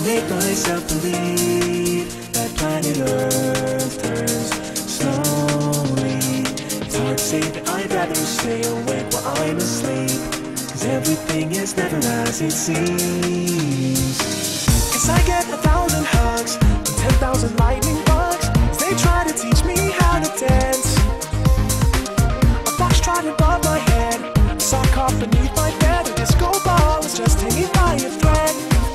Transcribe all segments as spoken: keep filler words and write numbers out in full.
make myself believe that planet Earth turns slowly. It's hard to say that I'd rather stay awake while I'm asleep, 'cause everything is never as it seems. 'Cause I get a thousand hugs and ten thousand lightning bugs as they try to teach me how to dance. A fox tried above my head, a sock caught beneath my bed, a disco ball was just hanging by a thread.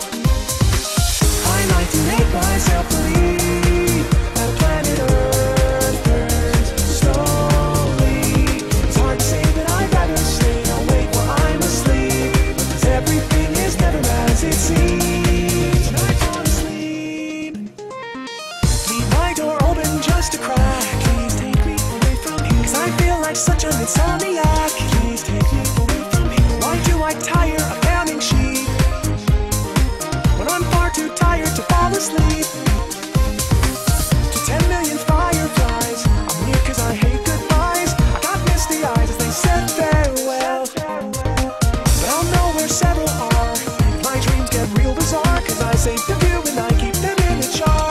I like to make myself believe that planet Earth turns slowly. It's hard to say that I'd rather stay awake while I'm asleep, 'cause everything is never as it seems. And I fall asleep. Leave my door open just a crack. Please take me away from here, 'cause I feel like such an insomniac. Please take me away from here. Why do I tire a pounding sheet when I'm far too tired to fall asleep? To ten million fireflies, I'm here 'cause I hate goodbyes. I got misty eyes as they said farewell, but I'll know where several are if my dreams get real bizarre, 'cause I save the view and I keep them in a jar.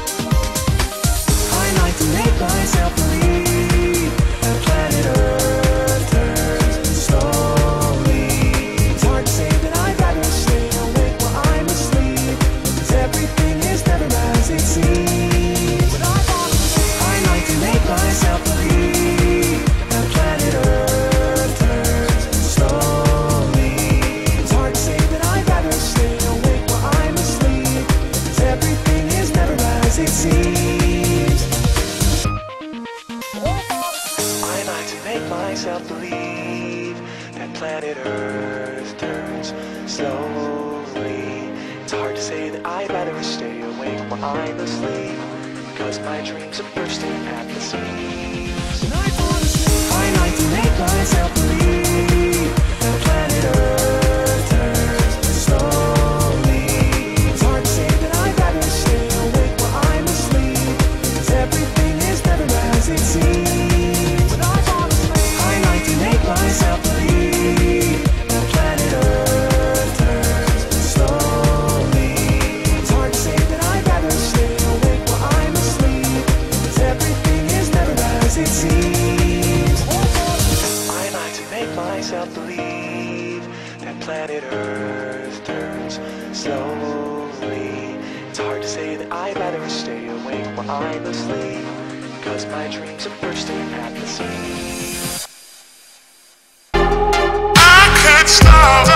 I like to make myself believe that planet Earth turns slowly. It's hard to say that I'd rather stay awake while I'm asleep, 'cause everything is never as it seems. When I fall asleep, I like to make myself believe that planet Earth turns slowly. It's hard to say that I'd rather stay awake while I'm asleep, 'cause everything is never as it seems. I like to make myself believe that planet Earth turns slowly. It's hard to say that I'd rather stay awake while I'm asleep, because my dreams are bursting at the seams. And I fall asleep. I like to make myself believe that planet Earth turns slowly. It's hard to say that I'd rather stay awake while I'm asleep, 'cause everything is never as it seems. When I fall asleep, I like to make myself believe that planet Earth turns slowly. It's hard to say that I'd rather stay awake while I'm asleep, 'cause everything is never as it seems. I like to make myself believe that planet Earth turns slowly. It's hard to say that I'd rather stay awake while I'm asleep, 'cause my dreams are bursting at the seams. I can't stop.